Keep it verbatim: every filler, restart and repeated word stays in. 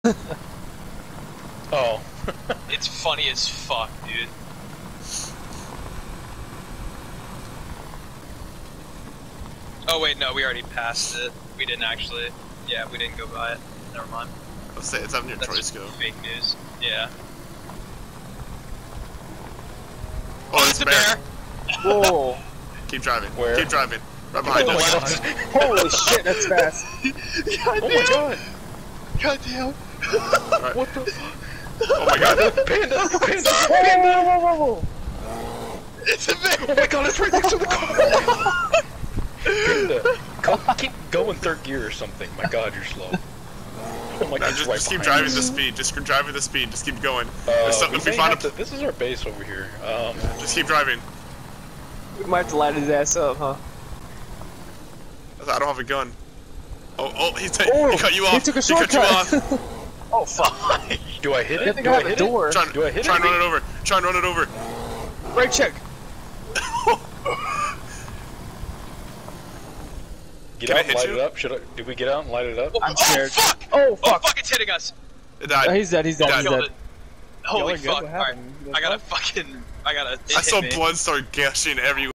Oh. It's funny as fuck, dude. Oh wait, no, we already passed it. We didn't actually. Yeah, we didn't go by it. Never mind. Let's say it's up near That's Troisco. fake news. Yeah. Oh, it's a bear. Whoa. Keep driving. Where? Keep driving. Right behind Oh my us. god. Holy shit, that's fast. God Oh my god. God damn. Right. What the? Oh my god. Panda! Panda! Whoa, Panda! whoa, whoa, whoa, whoa. It's a bear. Oh my god, it's right next to the car! Panda, go, keep going third gear or something. My god, you're slow. Oh my No, god, just, right just keep behind driving us. the speed. Just keep driving the speed. Just keep going. Uh, There's something we if we may find have a. to, this is our base over here. Um, Just keep driving. We might have to light his ass up, huh? I don't have a gun. Oh, oh, he, ta Oh, he cut you off. he took a He cut you off. shortcut. Oh fuck. do I hit I it? think Do I I have a hit door. Try, Do I hit try it? and run it over. Try and run it over. Brake check. Get Can I out and hit light you? it up? Should I, did we get out and light it up? Oh, I'm oh scared. fuck! Oh, Oh fuck. fuck! It's hitting us. It died. Oh, he's dead, he's dead, Died. he's Killed dead. it. Holy Y'all are good, fuck! what Alright, happened? You guys I gotta fine? fucking. I gotta. It I saw hit me. blood start gushing everywhere.